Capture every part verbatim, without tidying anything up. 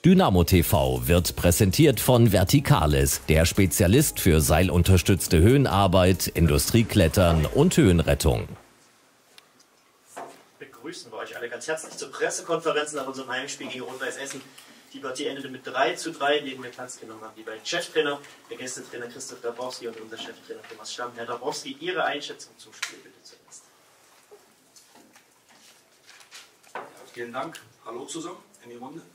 Dynamo T V wird präsentiert von Verticales, der Spezialist für seilunterstützte Höhenarbeit, Industrieklettern und Höhenrettung. Begrüßen wir euch alle ganz herzlich zur Pressekonferenz nach unserem Heimspiel gegen Rot-Weiß Essen. Die Partie endete mit drei zu drei, in denen wir Platz genommen haben. Die beiden Cheftrainer, der Gästetrainer Christoph Dabrowski und unser Cheftrainer Thomas Stamm. Herr Dabrowski, Ihre Einschätzung zum Spiel bitte zuerst. Ja, vielen Dank. Hallo zusammen in die Runde.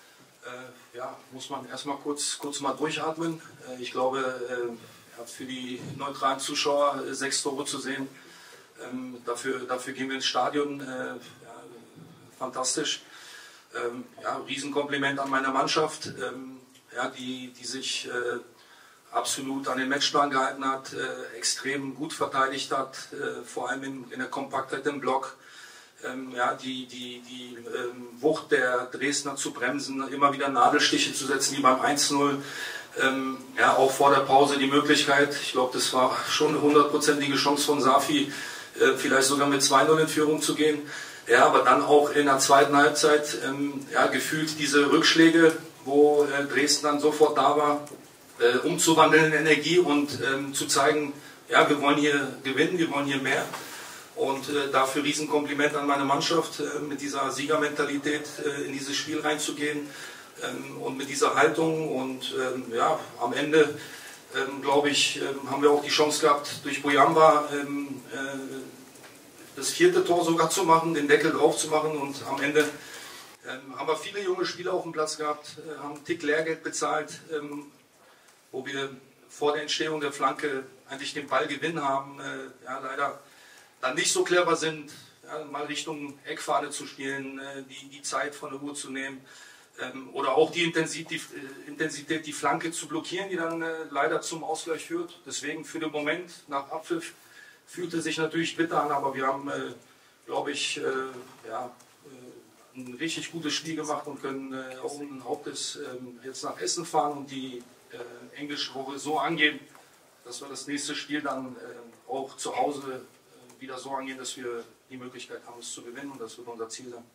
Äh, ja, muss man erstmal kurz, kurz mal durchatmen. Äh, ich glaube, äh, für die neutralen Zuschauer äh, sechs Tore zu sehen, ähm, dafür, dafür gehen wir ins Stadion. Äh, ja, fantastisch. Ähm, ja, Riesenkompliment an meine Mannschaft, ähm, ja, die, die sich äh, absolut an den Matchplan gehalten hat, äh, extrem gut verteidigt hat, äh, vor allem in, in der Kompaktheit im Block. Ähm, ja, die, die, die ähm, Wucht der Dresdner zu bremsen, immer wieder Nadelstiche zu setzen, wie beim eins null. Ähm, ja, auch vor der Pause die Möglichkeit, ich glaube, das war schon eine hundertprozentige Chance von Safi, äh, vielleicht sogar mit zwei null in Führung zu gehen. Ja, aber dann auch in der zweiten Halbzeit ähm, ja, gefühlt diese Rückschläge, wo äh, Dresden dann sofort da war, äh, umzuwandeln in Energie und ähm, zu zeigen, ja, wir wollen hier gewinnen, wir wollen hier mehr. Und äh, dafür Riesenkompliment an meine Mannschaft, äh, mit dieser Siegermentalität äh, in dieses Spiel reinzugehen ähm, und mit dieser Haltung. Und ähm, ja, am Ende, ähm, glaube ich, ähm, haben wir auch die Chance gehabt, durch Bojamba ähm, äh, das vierte Tor sogar zu machen, den Deckel drauf zu machen. Und am Ende ähm, haben wir viele junge Spieler auf dem Platz gehabt, äh, haben einen Tick Lehrgeld bezahlt, ähm, wo wir vor der Entstehung der Flanke eigentlich den Ballgewinn haben. Äh, ja, leider dann nicht so clever sind, ja, mal Richtung Eckfahne zu spielen, äh, die, die Zeit von der Uhr zu nehmen ähm, oder auch die Intensität, die, äh, Intensität, die Flanke zu blockieren, die dann äh, leider zum Ausgleich führt. Deswegen für den Moment nach Abpfiff fühlte sich natürlich bitter an, aber wir haben, äh, glaube ich, äh, ja, äh, ein richtig gutes Spiel gemacht und können äh, erhobenen Hauptes äh, jetzt nach Essen fahren und die äh, englische Woche so angehen, dass wir das nächste Spiel dann äh, auch zu Hause äh, wieder so angehen, dass wir die Möglichkeit haben, es zu gewinnen, und das wird unser Ziel sein.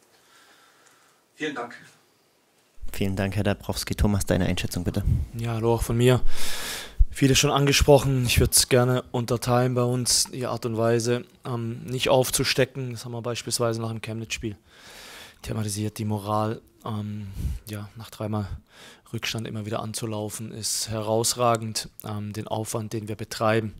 Vielen Dank. Vielen Dank, Herr Dabrowski. Thomas, deine Einschätzung bitte. Ja, hallo auch von mir. Viele schon angesprochen, ich würde es gerne unterteilen bei uns, die Art und Weise, ähm, nicht aufzustecken. Das haben wir beispielsweise nach dem Chemnitz-Spiel thematisiert. Die Moral, ähm, ja, nach dreimal Rückstand immer wieder anzulaufen, ist herausragend. Ähm, den Aufwand, den wir betreiben,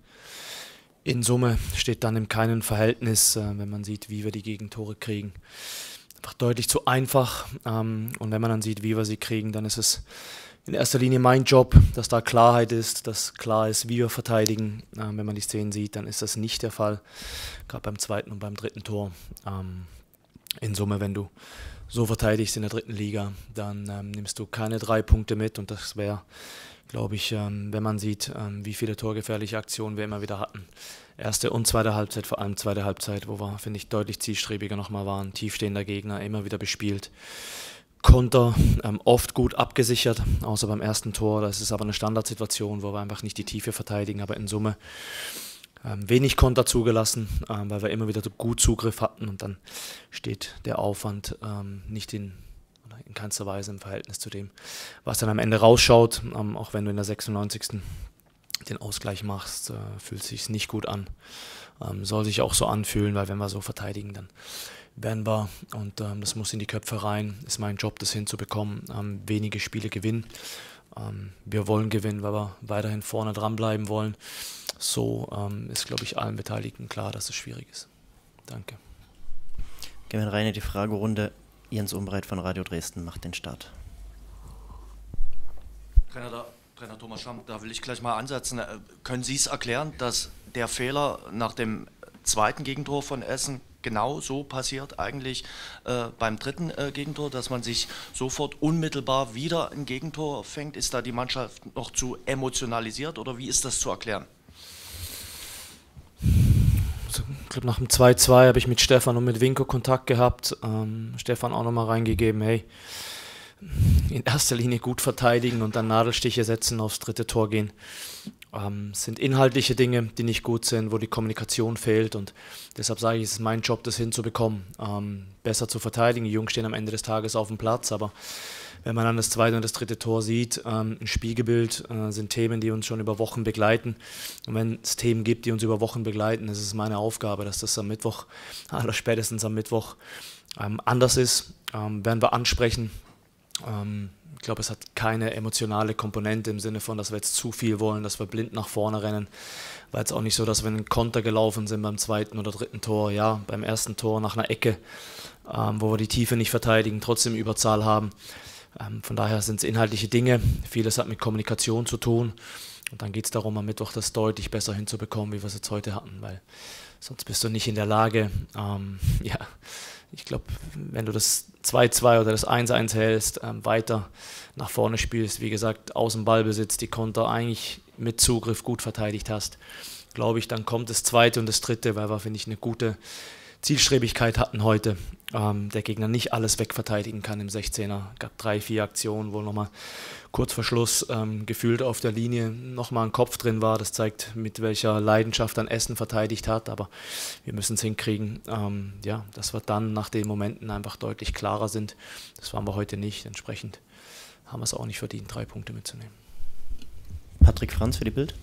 in Summe steht dann in keinem Verhältnis, äh, wenn man sieht, wie wir die Gegentore kriegen. Einfach deutlich zu einfach. Ähm, und wenn man dann sieht, wie wir sie kriegen, dann ist es in erster Linie mein Job, dass da Klarheit ist, dass klar ist, wie wir verteidigen. Ähm, wenn man die Szenen sieht, dann ist das nicht der Fall, gerade beim zweiten und beim dritten Tor. Ähm, in Summe, wenn du so verteidigst in der dritten Liga, dann ähm, nimmst du keine drei Punkte mit, und das wäre, glaube ich, ähm, wenn man sieht, ähm, wie viele torgefährliche Aktionen wir immer wieder hatten. Erste und zweite Halbzeit, vor allem zweite Halbzeit, wo wir, finde ich, deutlich zielstrebiger nochmal waren, tiefstehender Gegner, immer wieder bespielt. Konter ähm, oft gut abgesichert, außer beim ersten Tor. Das ist aber eine Standardsituation, wo wir einfach nicht die Tiefe verteidigen, aber in Summe ähm, wenig Konter zugelassen, ähm, weil wir immer wieder gut Zugriff hatten, und dann steht der Aufwand ähm, nicht in, oder in keinster Weise im Verhältnis zu dem, was dann am Ende rausschaut. Ähm, auch wenn du in der sechsundneunzigsten den Ausgleich machst, äh, fühlt es sich nicht gut an. Ähm, soll sich auch so anfühlen, weil wenn wir so verteidigen, dann werden wir, und ähm, das muss in die Köpfe rein, ist mein Job, das hinzubekommen, ähm, wenige Spiele gewinnen. Ähm, wir wollen gewinnen, weil wir weiterhin vorne dranbleiben wollen. So ähm, ist, glaube ich, allen Beteiligten klar, dass es schwierig ist. Danke. Gehen wir rein in die Fragerunde. Jens Umbreit von Radio Dresden macht den Start. Trainer, da, Trainer Thomas Stamm, da will ich gleich mal ansetzen. Können Sie es erklären, dass der Fehler nach dem zweiten Gegentor von Essen genau so passiert eigentlich äh, beim dritten äh, Gegentor, dass man sich sofort unmittelbar wieder ein Gegentor fängt? Ist da die Mannschaft noch zu emotionalisiert, oder wie ist das zu erklären? Ich glaube, nach dem zwei zwei habe ich mit Stefan und mit Winko Kontakt gehabt. Ähm, Stefan auch nochmal reingegeben, hey, in erster Linie gut verteidigen und dann Nadelstiche setzen, aufs dritte Tor gehen. Ähm, sind inhaltliche Dinge, die nicht gut sind, wo die Kommunikation fehlt, und deshalb sage ich, es ist mein Job, das hinzubekommen, ähm, besser zu verteidigen. Die Jungs stehen am Ende des Tages auf dem Platz, aber wenn man dann das zweite und das dritte Tor sieht, ähm, ein Spiegelbild äh, sind Themen, die uns schon über Wochen begleiten. Und wenn es Themen gibt, die uns über Wochen begleiten, ist es meine Aufgabe, dass das am Mittwoch, aller spätestens am Mittwoch, ähm, anders ist. Ähm, werden wir ansprechen. Ähm, ich glaube, es hat keine emotionale Komponente im Sinne von, dass wir jetzt zu viel wollen, dass wir blind nach vorne rennen. War jetzt auch nicht so, dass wir einen Konter gelaufen sind beim zweiten oder dritten Tor. Ja, beim ersten Tor nach einer Ecke, ähm, wo wir die Tiefe nicht verteidigen, trotzdem Überzahl haben. Ähm, von daher sind es inhaltliche Dinge. Vieles hat mit Kommunikation zu tun. Und dann geht es darum, am Mittwoch das deutlich besser hinzubekommen, wie wir es jetzt heute hatten. Weil sonst bist du nicht in der Lage, ähm, ja, ich glaube, wenn du das zwei zwei oder das eins eins hältst, ähm, weiter nach vorne spielst, wie gesagt, aus dem Ballbesitz, die Konter eigentlich mit Zugriff gut verteidigt hast, glaube ich, dann kommt das zweite und das dritte, weil wir, finde ich, eine gute Zielstrebigkeit hatten heute. Ähm, der Gegner nicht alles wegverteidigen kann im sechzehner. Es gab drei, vier Aktionen, wo nochmal kurz vor Schluss ähm, gefühlt auf der Linie nochmal ein Kopf drin war. Das zeigt, mit welcher Leidenschaft dann Essen verteidigt hat. Aber wir müssen es hinkriegen, ähm, ja, dass wir dann nach den Momenten einfach deutlich klarer sind. Das waren wir heute nicht. Entsprechend haben wir es auch nicht verdient, drei Punkte mitzunehmen. Patrick Franz für die Bild.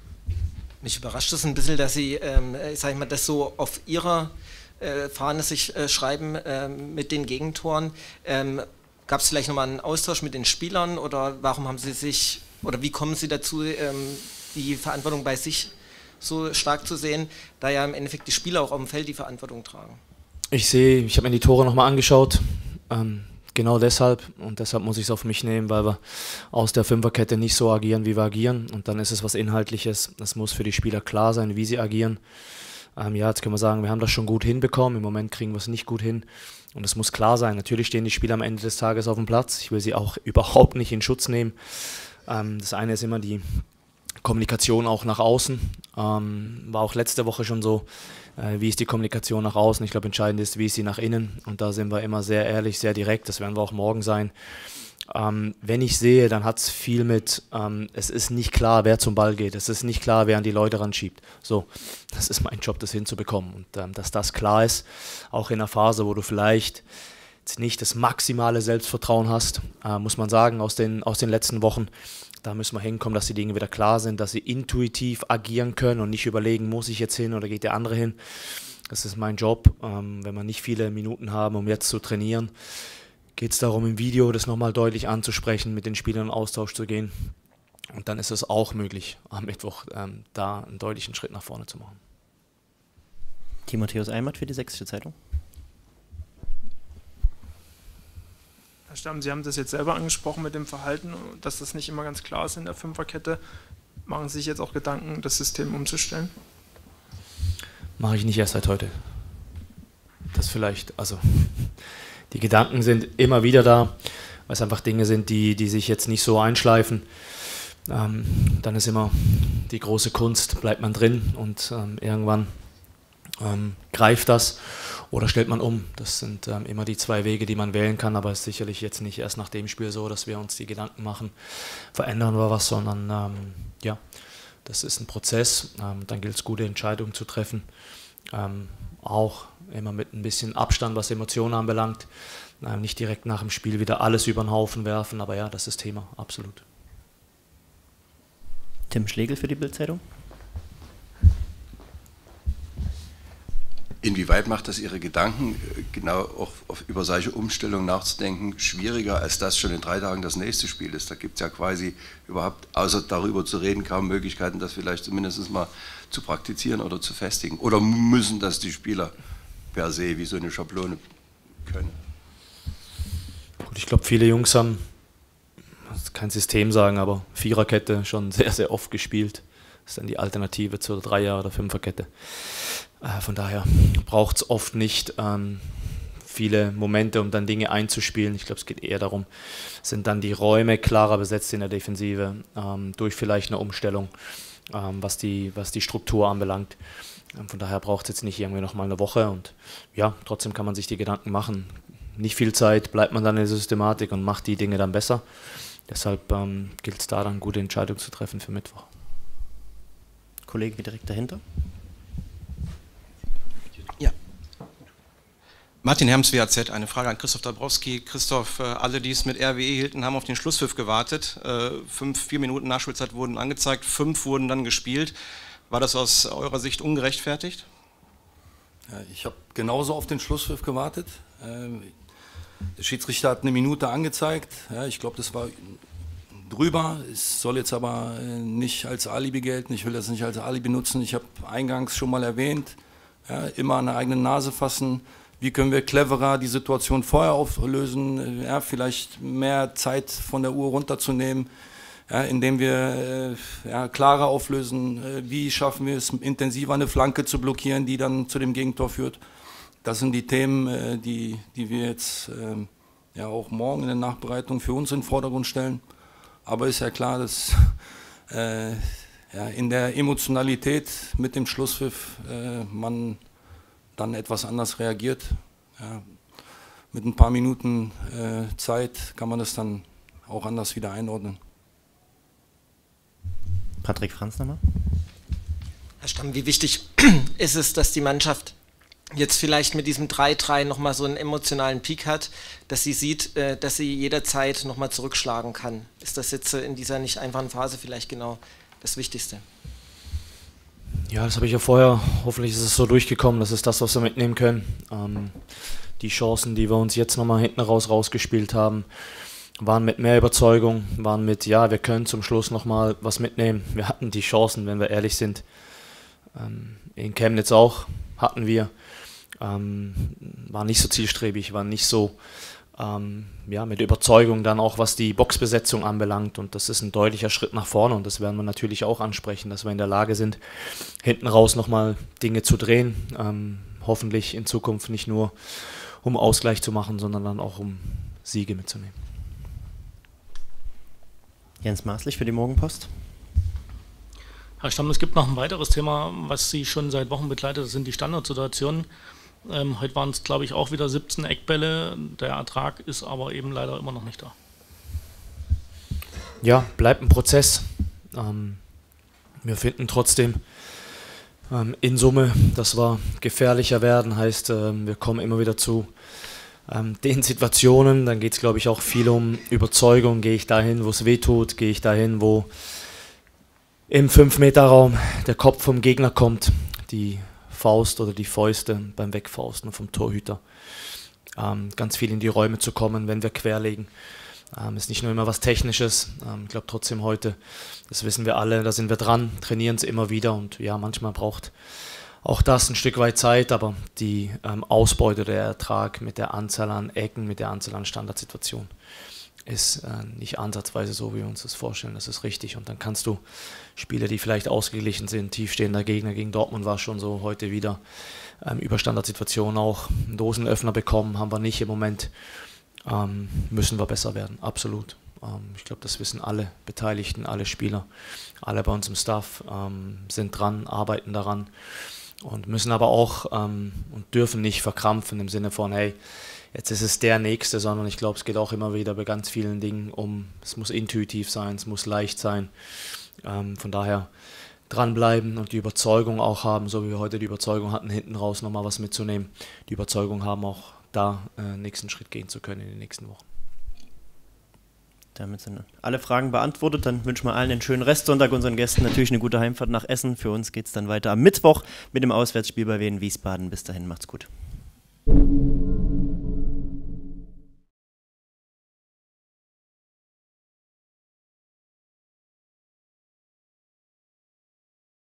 Mich überrascht es ein bisschen, dass Sie, ähm, sag ich mal, das so auf Ihrer äh, Fahne sich äh, schreiben äh, mit den Gegentoren. Ähm, Gab es vielleicht nochmal einen Austausch mit den Spielern oder warum haben Sie sich, oder wie kommen Sie dazu, ähm, die Verantwortung bei sich so stark zu sehen, da ja im Endeffekt die Spieler auch auf dem Feld die Verantwortung tragen? Ich sehe, ich habe mir die Tore nochmal angeschaut. Ähm, Genau deshalb, und deshalb muss ich es auf mich nehmen, weil wir aus der Fünferkette nicht so agieren, wie wir agieren. Und dann ist es was Inhaltliches. Es muss für die Spieler klar sein, wie sie agieren. Ähm, ja, jetzt können wir sagen, wir haben das schon gut hinbekommen. Im Moment kriegen wir es nicht gut hin. Und es muss klar sein. Natürlich stehen die Spieler am Ende des Tages auf dem Platz. Ich will sie auch überhaupt nicht in Schutz nehmen. Ähm, das eine ist immer die Kommunikation auch nach außen. Ähm, war auch letzte Woche schon so. Wie ist die Kommunikation nach außen? Ich glaube, entscheidend ist, wie ist sie nach innen. Und da sind wir immer sehr ehrlich, sehr direkt. Das werden wir auch morgen sein. Ähm, wenn ich sehe, dann hat es viel mit, ähm, es ist nicht klar, wer zum Ball geht. Es ist nicht klar, wer an die Leute ranschiebt. So, das ist mein Job, das hinzubekommen. Und ähm, dass das klar ist, auch in einer Phase, wo du vielleicht jetzt nicht das maximale Selbstvertrauen hast, äh, muss man sagen, aus den, aus den letzten Wochen. Da müssen wir hinkommen, dass die Dinge wieder klar sind, dass sie intuitiv agieren können und nicht überlegen, muss ich jetzt hin oder geht der andere hin. Das ist mein Job. Ähm, wenn wir nicht viele Minuten haben, um jetzt zu trainieren, geht es darum, im Video das nochmal deutlich anzusprechen, mit den Spielern in Austausch zu gehen. Und dann ist es auch möglich, am Mittwoch ähm, da einen deutlichen Schritt nach vorne zu machen. Timotheus Eimert für die Sächsische Zeitung. Herr Stamm, Sie haben das jetzt selber angesprochen mit dem Verhalten, dass das nicht immer ganz klar ist in der Fünferkette. Machen Sie sich jetzt auch Gedanken, das System umzustellen? Mache ich nicht erst seit heute. Das vielleicht, also die Gedanken sind immer wieder da, weil es einfach Dinge sind, die, die sich jetzt nicht so einschleifen. Ähm, dann ist immer die große Kunst, bleibt man drin und ähm, irgendwann ähm, greift das. Oder stellt man um. Das sind ähm, immer die zwei Wege, die man wählen kann, aber es ist sicherlich jetzt nicht erst nach dem Spiel so, dass wir uns die Gedanken machen, verändern wir was, sondern ähm, ja, das ist ein Prozess. Ähm, dann gilt es, gute Entscheidungen zu treffen. Ähm, auch immer mit ein bisschen Abstand, was Emotionen anbelangt. Ähm, nicht direkt nach dem Spiel wieder alles über den Haufen werfen, aber ja, das ist Thema, absolut. Tim Schlegel für die Bild-Zeitung. Inwieweit macht das Ihre Gedanken, genau auch auf, über solche Umstellungen nachzudenken, schwieriger, als das schon in drei Tagen das nächste Spiel ist? Da gibt es ja quasi überhaupt, außer darüber zu reden, kaum Möglichkeiten, das vielleicht zumindest mal zu praktizieren oder zu festigen. Oder müssen das die Spieler per se wie so eine Schablone können? Gut, ich glaube, viele Jungs haben, das kein System sagen, aber Viererkette schon sehr, sehr oft gespielt. Das ist dann die Alternative zur Dreier- oder Fünferkette. Von daher braucht es oft nicht ähm, viele Momente, um dann Dinge einzuspielen. Ich glaube, es geht eher darum, sind dann die Räume klarer besetzt in der Defensive, ähm, durch vielleicht eine Umstellung, ähm, was, die, was die Struktur anbelangt. Ähm, von daher braucht es jetzt nicht irgendwie nochmal eine Woche. Und ja, trotzdem kann man sich die Gedanken machen. Nicht viel Zeit, bleibt man dann in der Systematik und macht die Dinge dann besser. Deshalb ähm, gilt es da dann, gute Entscheidungen zu treffen für Mittwoch. Kollege direkt dahinter. Martin Herms, W A Z, eine Frage an Christoph Dabrowski. Christoph, alle, die es mit R W E hielten, haben auf den Schlusspfiff gewartet. Fünf, vier Minuten Nachspielzeit wurden angezeigt, fünf wurden dann gespielt. War das aus eurer Sicht ungerechtfertigt? Ja, ich habe genauso auf den Schlusspfiff gewartet. Der Schiedsrichter hat eine Minute angezeigt. Ja, ich glaube, das war drüber. Es soll jetzt aber nicht als Alibi gelten. Ich will das nicht als Alibi nutzen. Ich habe eingangs schon mal erwähnt, ja, immer an der eigenen Nase fassen. Wie können wir cleverer die Situation vorher auflösen, ja, vielleicht mehr Zeit von der Uhr runterzunehmen, ja, indem wir äh, ja, klarer auflösen, äh, wie schaffen wir es, intensiver eine Flanke zu blockieren, die dann zu dem Gegentor führt. Das sind die Themen, äh, die, die wir jetzt äh, ja auch morgen in der Nachbereitung für uns in den Vordergrund stellen. Aber ist ja klar, dass äh, ja, in der Emotionalität mit dem Schlusspfiff äh, man dann etwas anders reagiert. Ja, mit ein paar Minuten äh, Zeit kann man das dann auch anders wieder einordnen. Patrick Franz nochmal. Herr Stamm, wie wichtig ist es, dass die Mannschaft jetzt vielleicht mit diesem drei drei nochmal so einen emotionalen Peak hat, dass sie sieht, äh, dass sie jederzeit nochmal zurückschlagen kann? Ist das jetzt äh, in dieser nicht einfachen Phase vielleicht genau das Wichtigste? Ja, das habe ich ja vorher, hoffentlich ist es so durchgekommen, das ist das, was wir mitnehmen können. Ähm, die Chancen, die wir uns jetzt nochmal hinten raus rausgespielt haben, waren mit mehr Überzeugung, waren mit, ja, wir können zum Schluss nochmal was mitnehmen. Wir hatten die Chancen, wenn wir ehrlich sind. Ähm, in Chemnitz auch hatten wir. Ähm, waren nicht so zielstrebig, waren nicht so ähm, ja, mit Überzeugung dann auch, was die Boxbesetzung anbelangt, und das ist ein deutlicher Schritt nach vorne, und das werden wir natürlich auch ansprechen, dass wir in der Lage sind, hinten raus nochmal Dinge zu drehen, ähm, hoffentlich in Zukunft nicht nur um Ausgleich zu machen, sondern dann auch um Siege mitzunehmen. Jens Maßlich für die Morgenpost. Herr Stamm, es gibt noch ein weiteres Thema, was Sie schon seit Wochen begleitet, das sind die Standardsituationen. Ähm, heute waren es, glaube ich, auch wieder siebzehn Eckbälle. Der Ertrag ist aber eben leider immer noch nicht da. Ja, bleibt ein Prozess. Ähm, wir finden trotzdem ähm, in Summe, dass wir gefährlicher werden. Heißt, ähm, wir kommen immer wieder zu ähm, den Situationen. Dann geht es, glaube ich, auch viel um Überzeugung. Gehe ich dahin, wo es weh tut? Gehe ich dahin, wo im fünf Meter Raum der Kopf vom Gegner kommt? Die Faust oder die Fäuste beim Wegfausten vom Torhüter. Ähm, ganz viel in die Räume zu kommen, wenn wir querlegen. Ähm, ist nicht nur immer was Technisches. Ähm, ich glaube trotzdem heute, das wissen wir alle, da sind wir dran, trainieren es immer wieder, und ja, manchmal braucht auch das ein Stück weit Zeit, aber die ähm, Ausbeute, der Ertrag mit der Anzahl an Ecken, mit der Anzahl an Standardsituationen ist äh, nicht ansatzweise so, wie wir uns das vorstellen. Das ist richtig. Und dann kannst du Spiele, die vielleicht ausgeglichen sind, tiefstehender Gegner, gegen Dortmund war schon so, heute wieder ähm, über Standardsituationen auch einen Dosenöffner bekommen, haben wir nicht im Moment. Ähm, müssen wir besser werden, absolut. Ähm, ich glaube, das wissen alle Beteiligten, alle Spieler, alle bei uns im Staff, ähm, sind dran, arbeiten daran und müssen aber auch ähm, und dürfen nicht verkrampfen im Sinne von, hey, jetzt ist es der Nächste, sondern ich glaube, es geht auch immer wieder bei ganz vielen Dingen um, es muss intuitiv sein, es muss leicht sein. Ähm, von daher dranbleiben und die Überzeugung auch haben, so wie wir heute die Überzeugung hatten, hinten raus nochmal was mitzunehmen. Die Überzeugung haben, auch da äh, nächsten Schritt gehen zu können in den nächsten Wochen. Damit sind alle Fragen beantwortet. Dann wünschen wir allen einen schönen Restsonntag, unseren Gästen natürlich eine gute Heimfahrt nach Essen. Für uns geht es dann weiter am Mittwoch mit dem Auswärtsspiel bei Wien Wiesbaden. Bis dahin, macht's gut.